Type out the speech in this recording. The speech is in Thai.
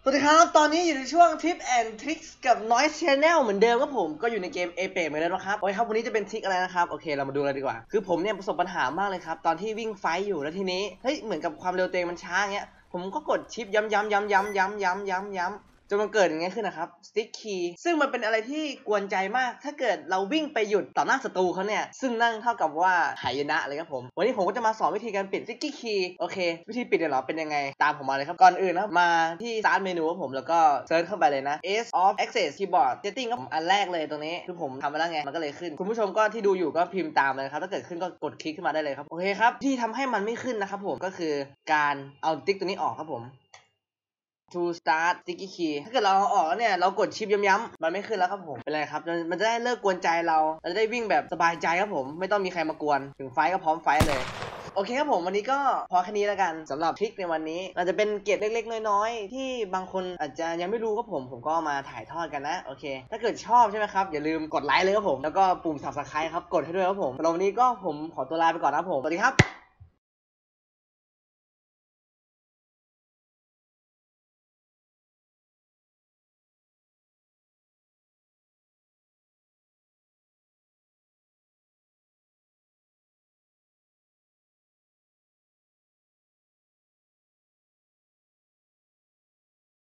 สวัสดีครับตอนนี้อยู่ในช่วง Tip and Tricks กับ Noise Channel เหมือนเดิมครับผมก็อยู่ในเกม Apex เหมือนเดิมนะครับโอเคครับวันนี้จะเป็นทริคอะไรนะครับโอเคเรามาดูเลยดีกว่าคือผมเนี่ยประสบปัญหามากเลยครับตอนที่วิ่งไฟอยู่แล้วทีนี้เฮ้ยเหมือนกับความเร็วตัวเองมันช้าเงี้ยผมก็กดชิปย้ำจนมันเกิดอย่างเงี้ยขึ้นนะครับ Stick Key ซึ่งมันเป็นอะไรที่กวนใจมากถ้าเกิดเราวิ่งไปหยุดต่อหน้าศัตรูเขาเนี่ยซึ่งนั่งเท่ากับว่าหายนะเลยครับผมวันนี้ผมก็จะมาสอนวิธีการปิด Sticky Key โอเควิธีปิดเนี่ยเหรอเป็นยังไงตามผมมาเลยครับก่อนอื่นนะมาที่ Start เมนูครับผมแล้วก็เซิร์ชเข้าไปเลยนะ S of Access Keyboard Setting ครับผมอันแรกเลยตรงนี้คือผมทำไปแล้วไงมันก็เลยขึ้นคุณผู้ชมก็ที่ดูอยู่ก็พิมพ์ตามเลยครับถ้าเกิดขึ้นก็กดคลิกขึ้นมาได้เลยครับโอเคครับที่ทำให้มันไม่ขึ้นนะครับผมก็คือการเอาติ๊กตัวนี้ออกครับผม to start sticky key ถ้าเกิดเราเอาออกแล้วเนี่ยเรากดชิปย้ำๆมันไม่ขึ้นแล้วครับผมเป็นไรครับมันจะได้เลิกกวนใจเราจะได้วิ่งแบบสบายใจครับผมไม่ต้องมีใครมากวนถึงไฟก็พร้อมไฟเลยโอเคครับผมวันนี้ก็พอแค่นี้แล้วกันสำหรับทริคในวันนี้เราจะเป็นเกร็ดเล็กๆน้อยๆที่บางคนอาจจะยังไม่รู้ครับผมก็มาถ่ายทอดกันนะโอเคถ้าเกิดชอบใช่ไหมครับอย่าลืมกดไลค์เลยครับผมแล้วก็ปุ่ม subscribe ครับกดให้ด้วยครับผมสำหรับวันนี้ก็ผมขอตัวลาไปก่อนนะครับผมสวัสดีครับ